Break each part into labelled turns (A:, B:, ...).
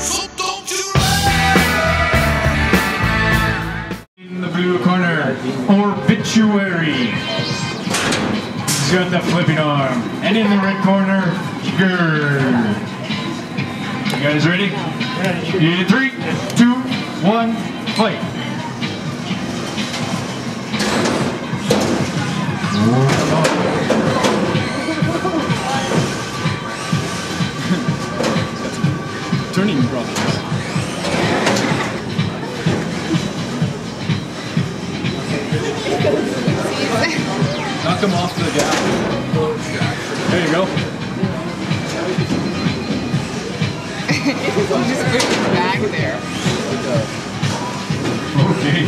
A: So don't you
B: in the blue corner, Orbituary. He's got the flipping arm. And in the red corner, GIR. You guys ready? In 3, 2, 1, fight.
C: Turning problems. Knock him off the gap. There you go.
D: Just put his back there.
B: Okay.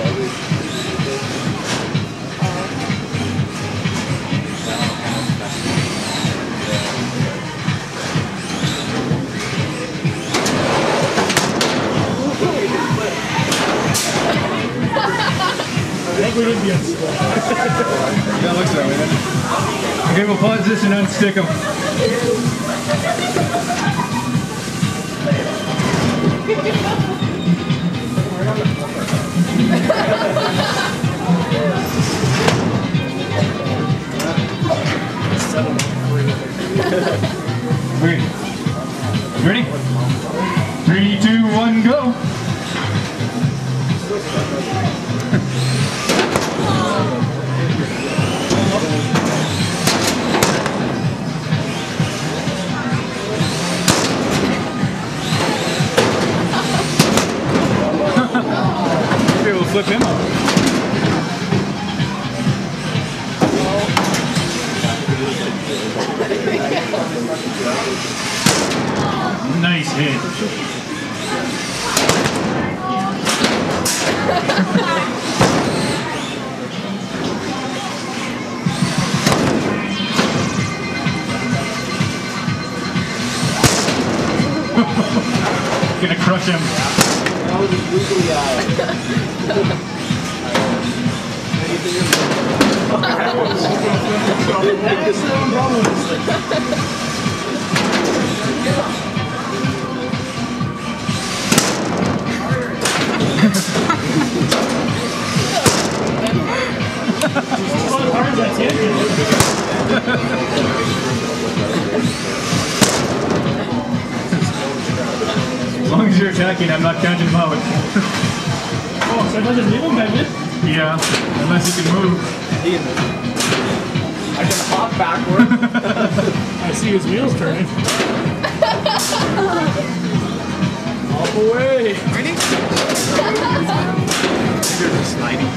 C: I think we didn't be unstuck. That looks that way, doesn't it?
B: Okay, we'll pause this and unstick him. Okay. You ready? 3, 2, 1, go!
C: Maybe we'll flip him up.
B: Nice hit. Gonna crush him.
E: That was a googly eye.
B: As long as you're attacking, I'm not counting them out.
C: Oh, so it doesn't leave him, does it?
B: Yeah, unless you can move.
E: I can hop backward.
C: I see his wheels turning. Hop away.
D: Ready?
C: You're just sliding.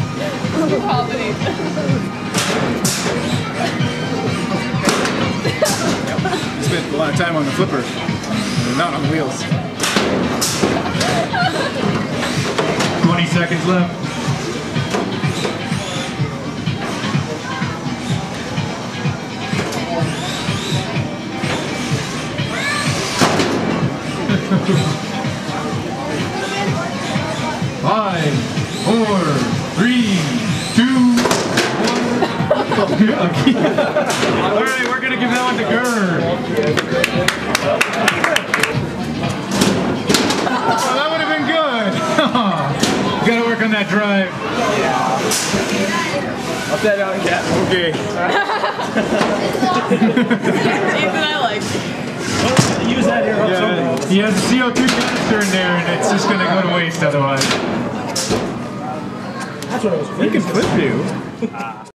C: Spent a lot of time on the flipper, not on the wheels.
B: 20 seconds left. Five, 4, 3, 2, 1. Alright, we're gonna give that one to GIR. Oh, that would have been good. You gotta work on that drive.
E: I'll set out again.
B: Okay.
D: Even I like.
C: Use that here.
B: Yeah, he has a CO2 canister in there and it's just gonna go to waste otherwise.
C: That's what I was thinking.
B: He can flip you.